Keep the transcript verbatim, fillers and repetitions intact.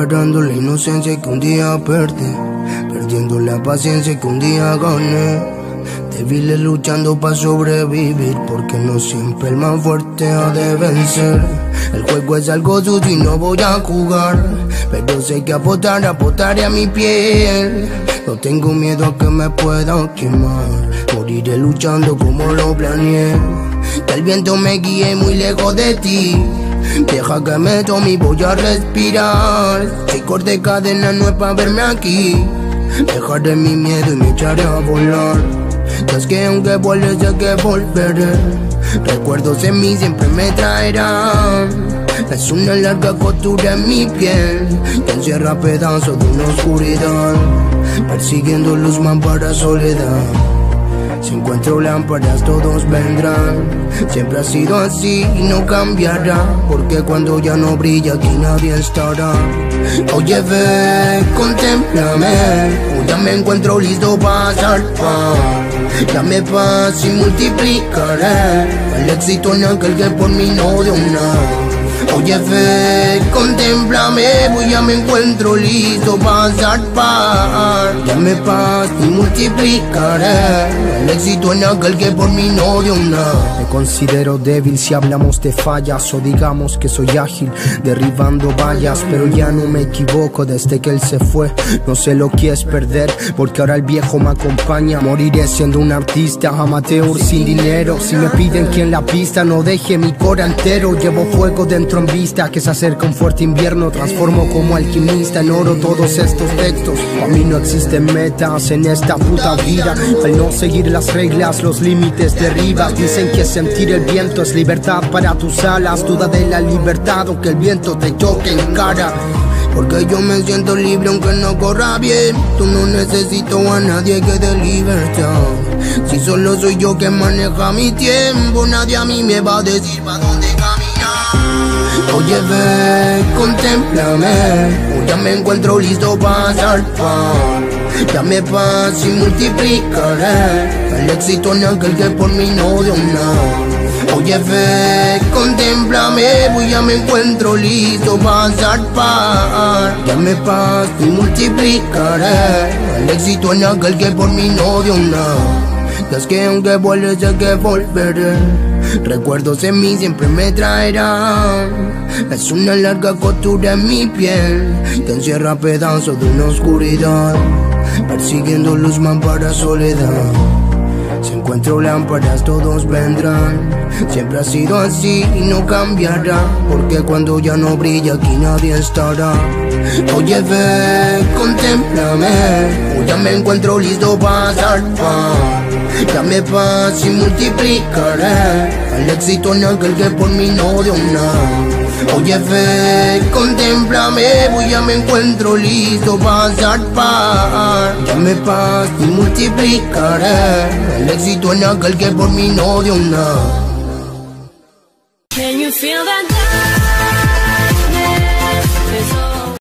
recuperando la inocencia que un día perdí, perdiendo la paciencia que un día gané. Débiles luchando para sobrevivir, porque no siempre el más fuerte ha de vencer. El juego es algo sucio y no voy a jugar, pero sé que apostar, apostaré a mi piel. No tengo miedo a que me pueda quemar, moriré luchando como lo planeé. Que el viento me guíe muy lejos de ti, deja que me tome y voy a respirar. Si corté cadena no es para verme aquí, dejaré mi miedo y me echaré a volar. Es que aunque vuelva sé que volveré, recuerdos en mí siempre me traerán. Es una larga costura en mi piel que encierra pedazos de una oscuridad, persiguiendo luz más para soledad. Si encuentro lámparas todos vendrán, siempre ha sido así y no cambiará, porque cuando ya no brilla aquí nadie estará. Oye ve, contémplame, ya me encuentro listo para zarpar. Dame paz y multiplicaré el éxito en aquel que por mí no dio nada. Oye fe, contémplame, pues ya me encuentro listo para zarpar. Dame paz y multiplicaré el éxito en aquel que por mí no dio nada. Me considero débil si hablamos de fallas, o digamos que soy ágil derribando vallas, pero ya no me equivoco desde que él se fue. No sé lo que es perder, porque ahora el viejo me acompaña. Moriré siendo un artista amateur sin dinero. Si me piden que en la pista no deje mi cora entero, llevo fuego dentro en vista, que se acerca un fuerte invierno. Transformo como alquimista en oro todos estos textos. A mí no existen metas en esta puta vida, al no seguir las reglas los límites derribas. Dicen que sentir el viento es libertad para tus alas. Duda de la libertad o que el viento te toque en cara, porque yo me siento libre aunque no corra bien. Tú no necesito a nadie que dé libertad. Si solo soy yo que maneja mi tiempo, nadie a mí me va a decir pa' dónde caminar. Oye ve, contémplame, ya me encuentro listo para zarpar. Dame paz y multiplicaré el éxito en aquel que por mí no dio nada. Oye ve, contémplame, pues ya me encuentro listo para zarpar. Dame paz y multiplicaré el éxito en aquel que por mí no dio nada. Es que aunque vuelva sé que volveré, recuerdos en mí siempre me traerán. Es una larga costura en mi piel que encierra pedazos de una oscuridad, persiguiendo luz más para soledad. Si encuentro lámparas todos vendrán, siempre ha sido así y no cambiará, porque cuando ya no brilla aquí nadie estará. Oye ve, contémplame, ya me encuentro listo para zarpar. Dame paz y multiplicaré el éxito en aquel que por mí no dio nada. Oye ve, contémplame, pues ya me encuentro listo para zarpar. Dame paz y multiplicaré el éxito en aquel que por mí no dio nada. Can you feel that?